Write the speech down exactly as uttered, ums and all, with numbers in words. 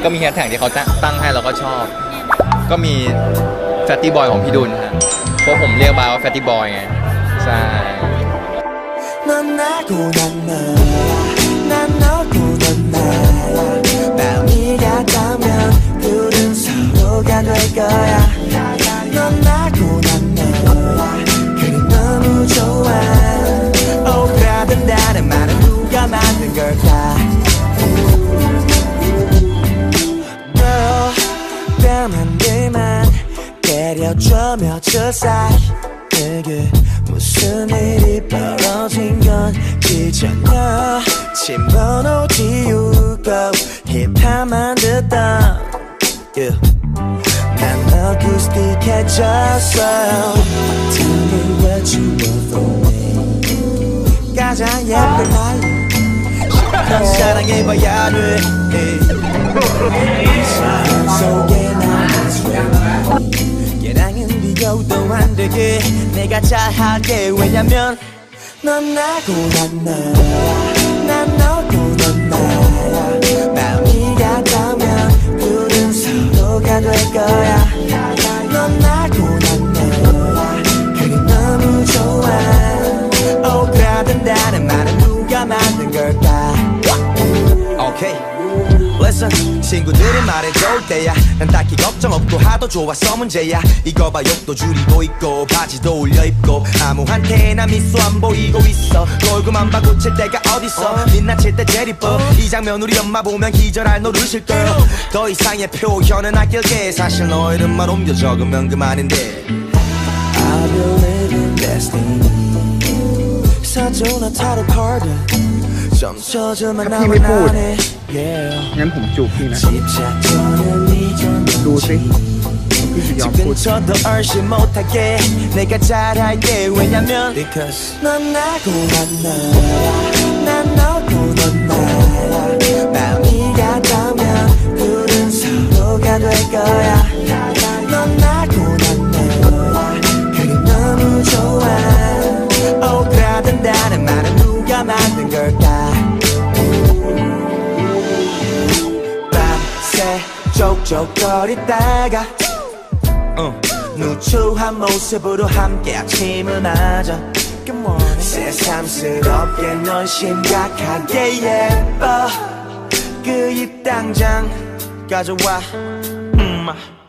ก็มีแฮชแท็กที่เขาตั้งให้เราก็ชอบก็มีแฟตตี้บอยของพี่ดุลฮะเพราะผมเรียกบาร์ว่าแฟตตี้บอยไงใช่때려줘 사이에게 무슨 일이 벌어진 건지 전혀 집어넣지 이유고 힙합만 듣던 yeah. 난 어쿠스틱해졌어 Tell me what you want from me 가장 예쁜 나이 실컷 사랑해봐야 돼 사랑 속에 나만 swing 계량은 비교도 안 되게 내가 잘할게 왜냐면 넌 나고 난 나야 난 너고 넌 나야 마음이 같다면 둘은 서로가 될 거야 넌 나고 난 나야 그게 너무 좋아 오그라든다는 말은 누가 만든 걸까 오케이 Listen 친구들이 말해줄 때야 난 딱히 걱정 없고 하도 좋아서 문제야 이거 봐 욕도 줄이고 있고 바지도 올려 입고 아무한테나 미소 안 보이고 있어 얼굴만 봐 고칠 때가 어딨어 빛나칠 때 제일 이뻐 이 장면 우리 엄마 보면 기절할 노릇일걸 더 이상의 표현은 아낄게 사실 너 이름만 옮겨 적으면 그만인데 I believe in destiny 사조나 타로 카드 좀 쳐주면 나만 안해 งั้นผมจูบพี่นะดูสิพี่จะยอมพูด Because 넌 나고 난 나야 난 너고 넌 나야 마음이 같다면 둘은 서로가 될 거야 넌 나고 난 나야 그게 너무 좋아 오그라든다는 말은 누가 만든 걸까 쪽쪽거리다가 어, 누추한 모습으로 함께 아침을 맞아 새삼스럽게 넌 심각하게 예뻐 그 입 당장 가져와 음.